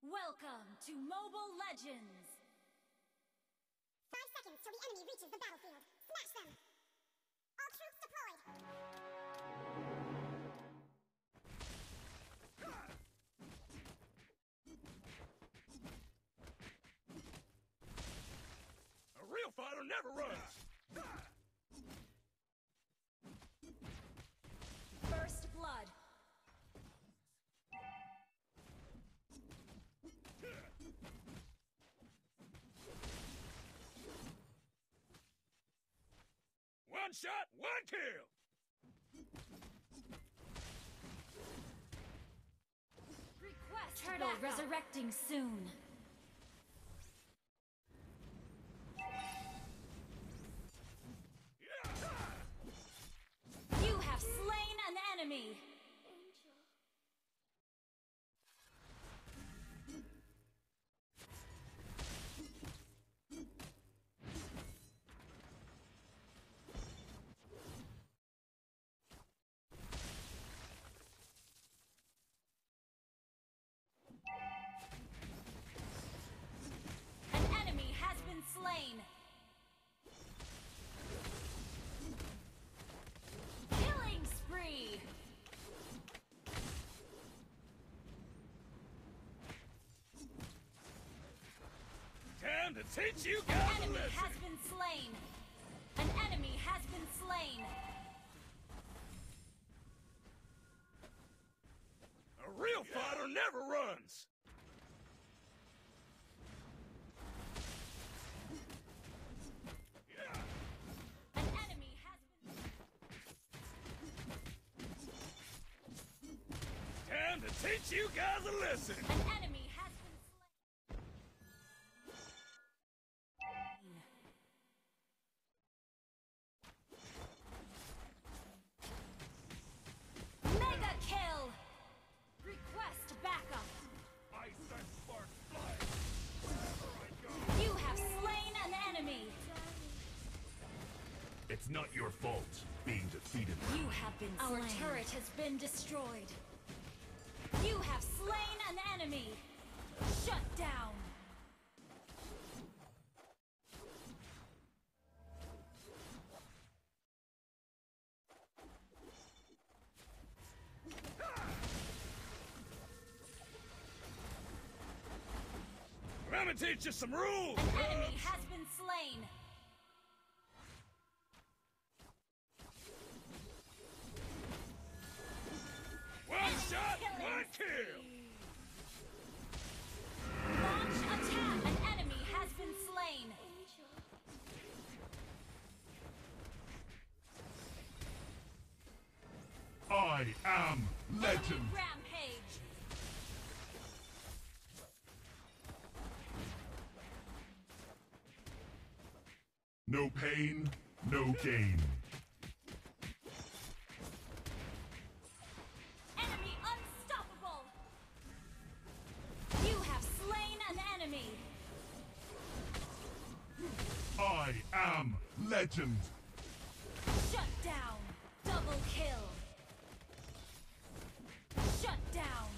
Welcome to Mobile Legends! 5 seconds till the enemy reaches the battlefield. Smash them! All troops deployed! A real fighter never runs! First blood. One shot, one kill! Request Turtle resurrecting soon. You have slain an enemy. An enemy has been slain. Killing spree. Time to teach you An guys a enemy lesson! has been slain. An enemy has been slain. A real fighter never runs! An enemy has been Time to teach you guys a lesson! An enemy has been slain. Mega kill! Request backup. Ice and spark fly! Wherever I go! You have slain an enemy. It's not your fault being defeated. You have been slain. Our turret has been destroyed. You have slain an enemy. Shut down. I'm gonna teach you some rules, An enemy cubs! has been slain. One shot, one kill! Launch attack. An enemy has been slain. I am legend. Enemy rampage. No pain, no gain. Enemy unstoppable. You have slain an enemy. I am legend. Shut down. Double kill. Shut down.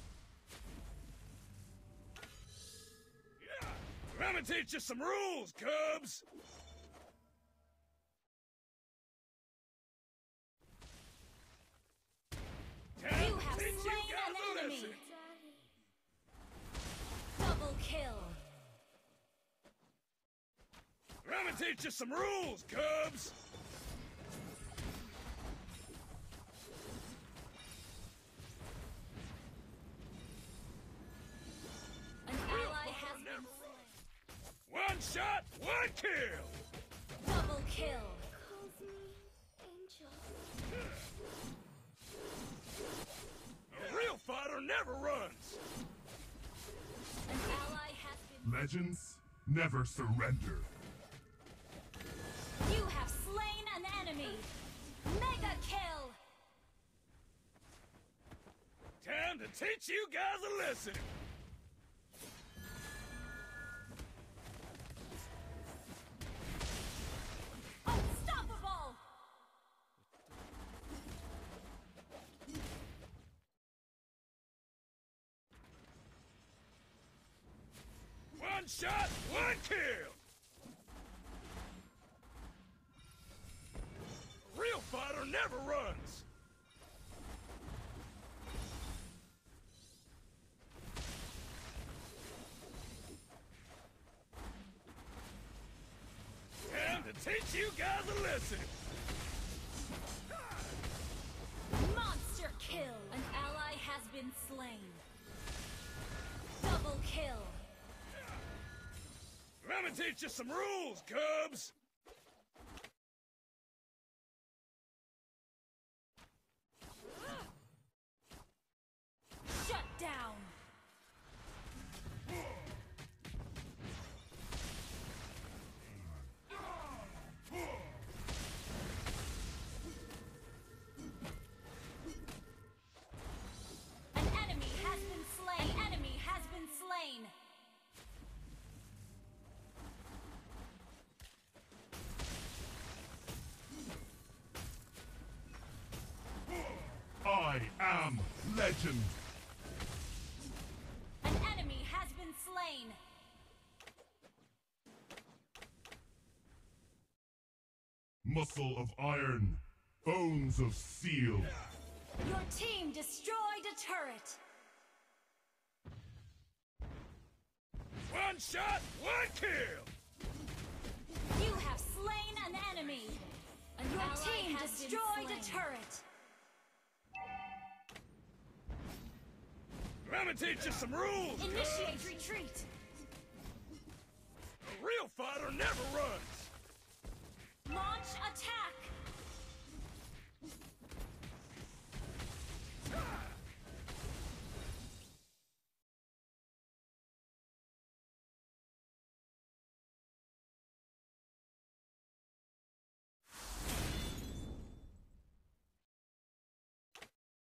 I'm gonna teach you some rules, cubs! Time You to have teach you slain guys an a enemy. lesson! Double kill. I'm gonna teach you some rules, cubs! An ally has been slain. One shot, one kill! Double kill. A real fighter never runs! An ally has been. Legends never surrender. You have slain an enemy. Mega kill. Time to teach you guys a lesson! Unstoppable. shot, one kill! A real fighter never runs! Time to teach you guys a lesson! Monster kill! An ally has been slain. Double kill! Let me teach you some rules, Cubs! Shut down! An enemy has been slain! An enemy has been slain! I am legend. An enemy has been slain! Muscle of iron, bones of steel. Your team destroyed a turret! One shot, one kill! You have slain an enemy! And your team destroyed a turret! Let me teach you some rules, Initiate Cubs! retreat! A real fighter never runs! Launch attack!